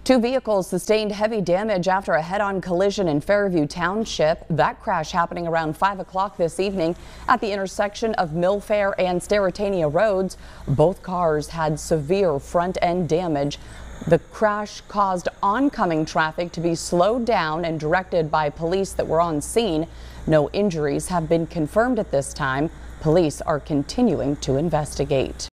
Two vehicles sustained heavy damage after a head-on collision in Fairview Township. That crash happening around 5 o'clock this evening at the intersection of Millfair and Sterretania roads. Both cars had severe front-end damage. The crash caused oncoming traffic to be slowed down and directed by police that were on scene. No injuries have been confirmed at this time. Police are continuing to investigate.